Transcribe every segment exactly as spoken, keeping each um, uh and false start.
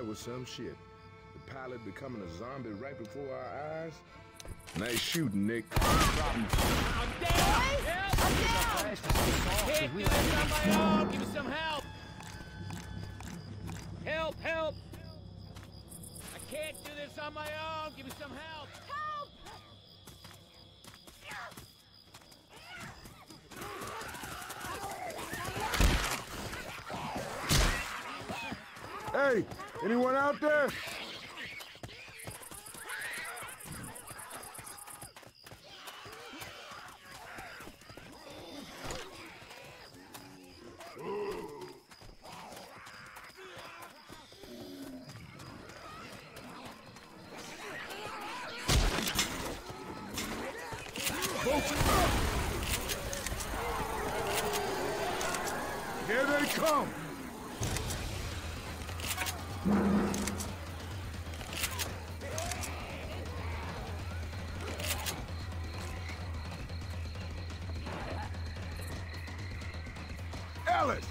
That was some shit. The pilot becoming a zombie right before our eyes. Nice shooting, Nick. I'm dead! Help! I'm down! I can't do this on my own! Give me some help! Help! Help! I can't do this on my own! Give me some help! Hey, anyone out there? Here they come! Ellis!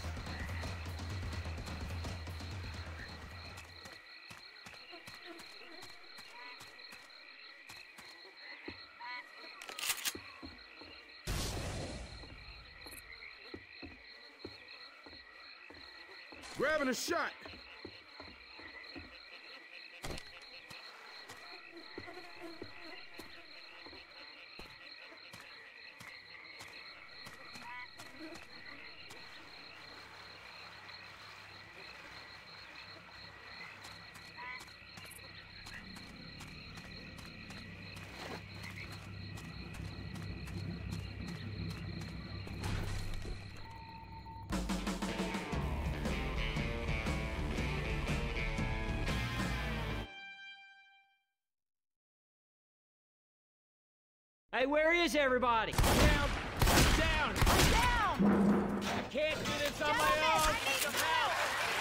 Grabbing a shot! Hey, where is everybody? Down! Down! I'm down! I can't do this on my Gentlemen, own! I need some help!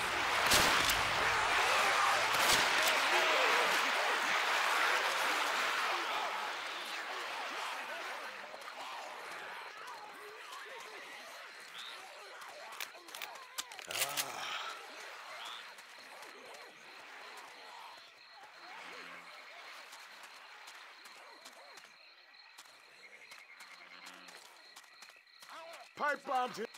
Pipe bombs here.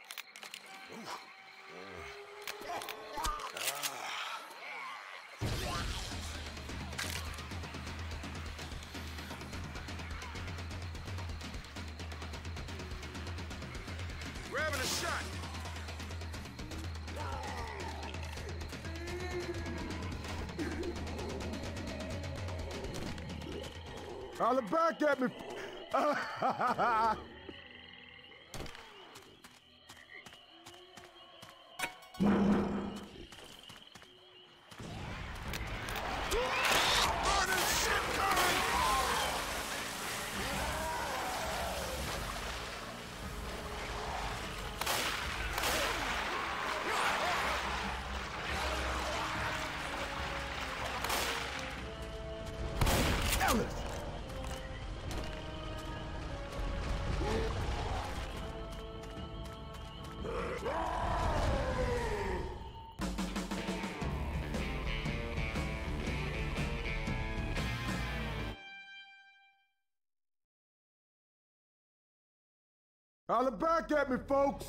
Grabbing a shot. Holler back at me. Holler back at me, folks!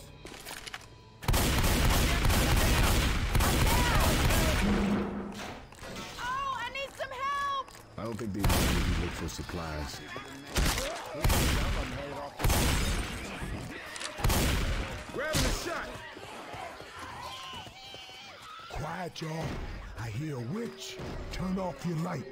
Oh, I need some help! I don't think they need to look for supplies. Grabbing a shot! Quiet, y'all. I hear a witch. Turn off your light.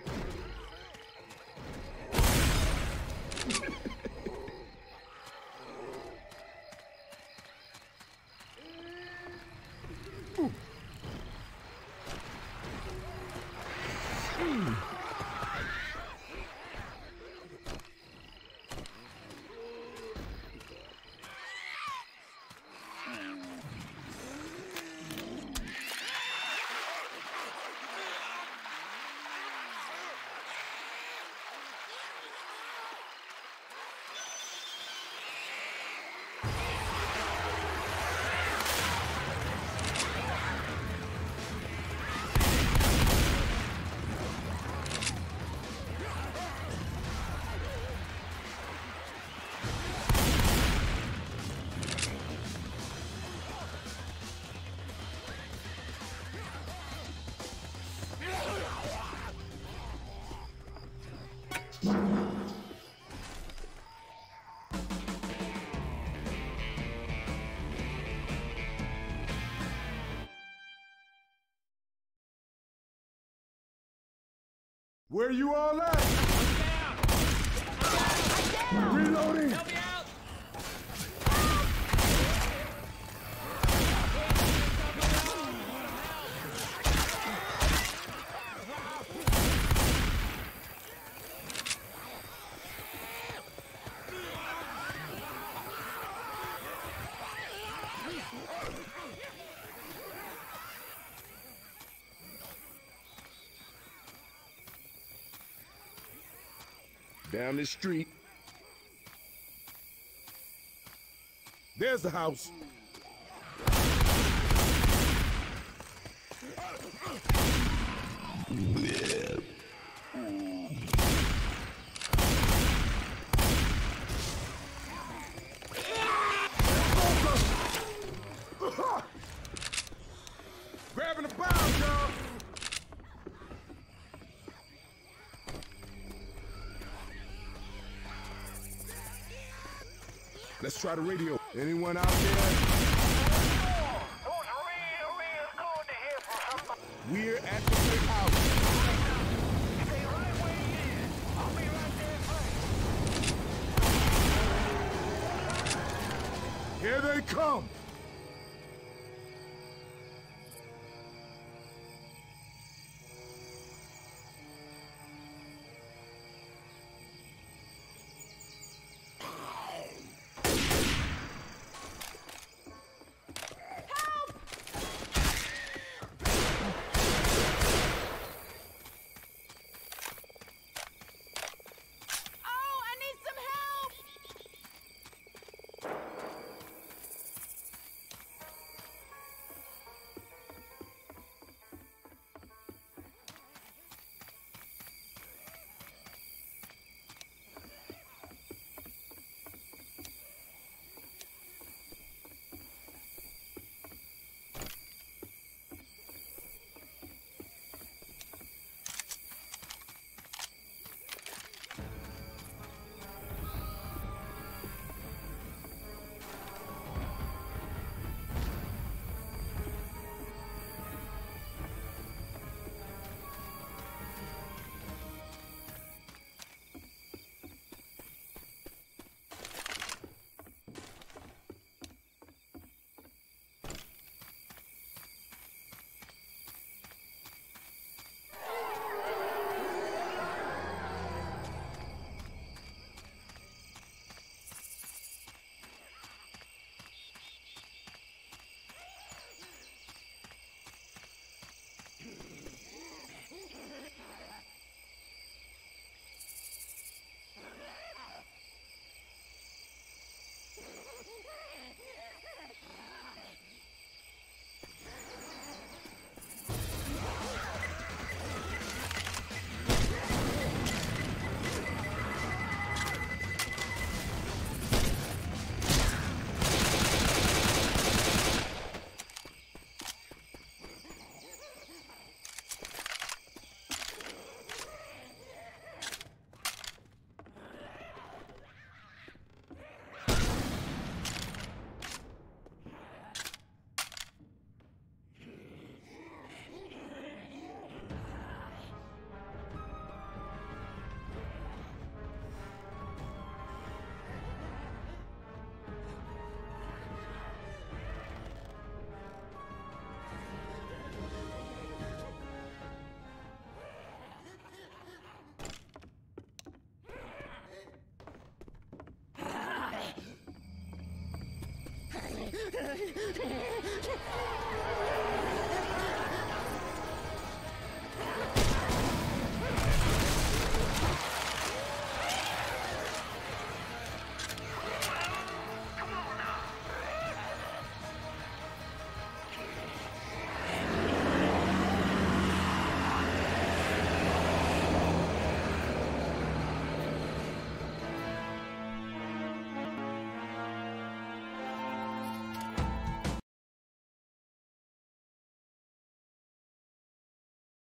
Where you all at? Down! Reloading! Help me out! Down this street. There's the house. Grabbing the bombs, y'all. Let's try the radio. Anyone out there? We're at the big house. Here they come. Oh, I need some help! Ah!